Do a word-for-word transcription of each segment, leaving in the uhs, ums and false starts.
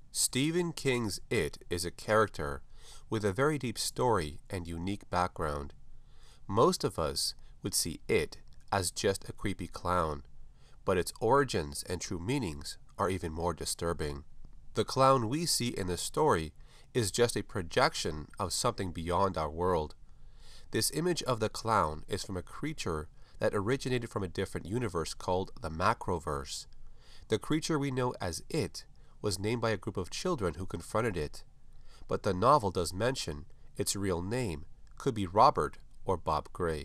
Stephen King's It is a character with a very deep story and unique background. Most of us would see it as just a creepy clown, but its origins and true meanings are even more disturbing. The clown we see in the story is just a projection of something beyond our world. This image of the clown is from a creature that originated from a different universe called the Macroverse. The creature we know as It was named by a group of children who confronted it, but the novel does mention its real name could be Robert or Bob Gray,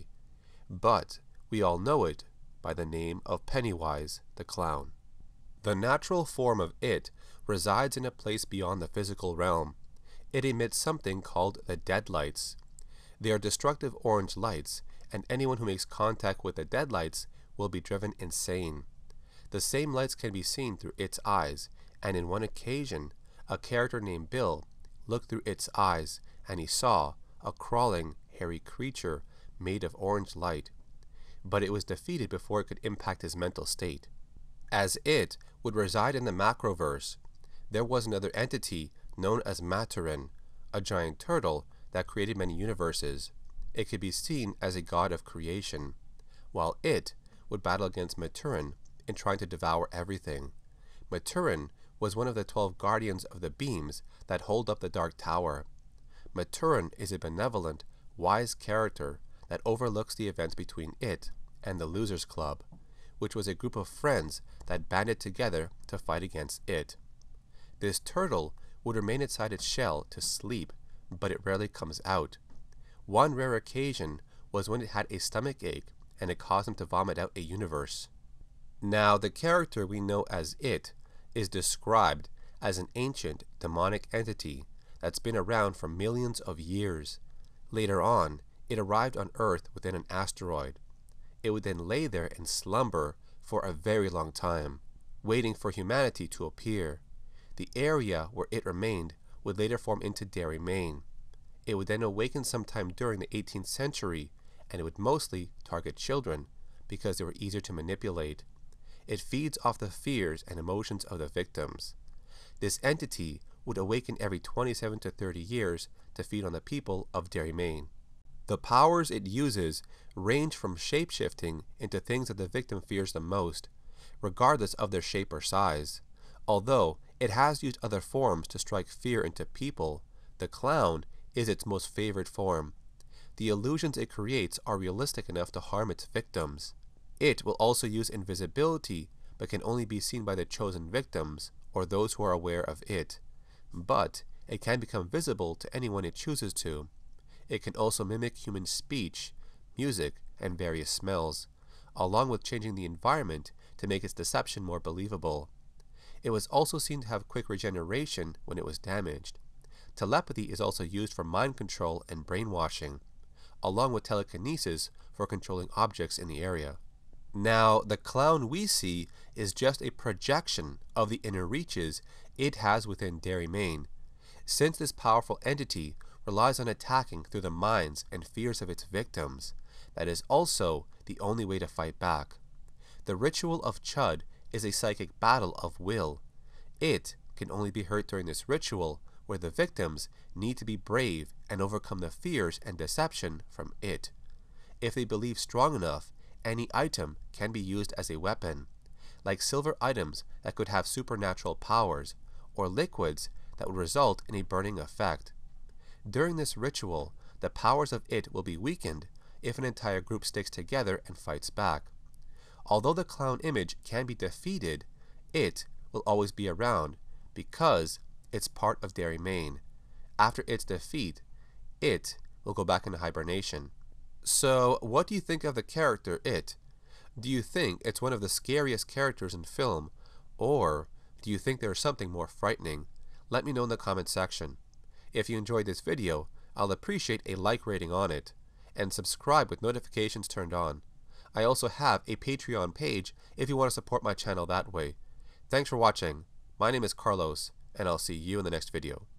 but we all know it by the name of Pennywise the Clown. The natural form of It resides in a place beyond the physical realm. It emits something called the deadlights. They are destructive orange lights, and anyone who makes contact with the deadlights will be driven insane. The same lights can be seen through It's eyes, and in one occasion, a character named Bill looked through It's eyes and he saw a crawling, hairy creature made of orange light, but it was defeated before it could impact his mental state. As It would reside in the Macroverse, there was another entity known as Maturin, a giant turtle that created many universes. It could be seen as a god of creation, while It would battle against Maturin in trying to devour everything. Maturin was one of the twelve guardians of the beams that hold up the Dark Tower. Maturin is a benevolent, wise character that overlooks the events between It and the Losers Club, which was a group of friends that banded together to fight against It. This turtle would remain inside its shell to sleep, but it rarely comes out. One rare occasion was when it had a stomach ache and it caused him to vomit out a universe. Now, the character we know as It is described as an ancient demonic entity that's been around for millions of years. Later on, it arrived on Earth within an asteroid. It would then lay there and slumber for a very long time, waiting for humanity to appear. The area where it remained would later form into Derry, Maine. It would then awaken sometime during the eighteenth century, and it would mostly target children because they were easier to manipulate. It feeds off the fears and emotions of the victims. This entity would awaken every twenty-seven to thirty years to feed on the people of Derry, Maine. The powers it uses range from shape-shifting into things that the victim fears the most, regardless of their shape or size. Although it has used other forms to strike fear into people, the clown is its most favored form. The illusions it creates are realistic enough to harm its victims. It will also use invisibility, but can only be seen by the chosen victims or those who are aware of it. But it can become visible to anyone it chooses to. It can also mimic human speech, music, and various smells, along with changing the environment to make its deception more believable. It was also seen to have quick regeneration when it was damaged. Telepathy is also used for mind control and brainwashing, along with telekinesis for controlling objects in the area. Now, the clown we see is just a projection of the inner reaches it has within Derry, Maine. Since this powerful entity relies on attacking through the minds and fears of its victims, that is also the only way to fight back. The ritual of Chud is a psychic battle of will. It can only be hurt during this ritual, where the victims need to be brave and overcome the fears and deception from it. If they believe strong enough, any item can be used as a weapon, like silver items that could have supernatural powers, or liquids that would result in a burning effect. During this ritual, the powers of it will be weakened if an entire group sticks together and fights back. Although the clown image can be defeated, it will always be around because it's part of Derry, Maine. After its defeat, it will go back into hibernation. So, what do you think of the character It? Do you think it's one of the scariest characters in film, or do you think there's something more frightening? Let me know in the comment section. If you enjoyed this video, I'll appreciate a like rating on it, and subscribe with notifications turned on. I also have a Patreon page if you want to support my channel that way. Thanks for watching. My name is Carlos, and I'll see you in the next video.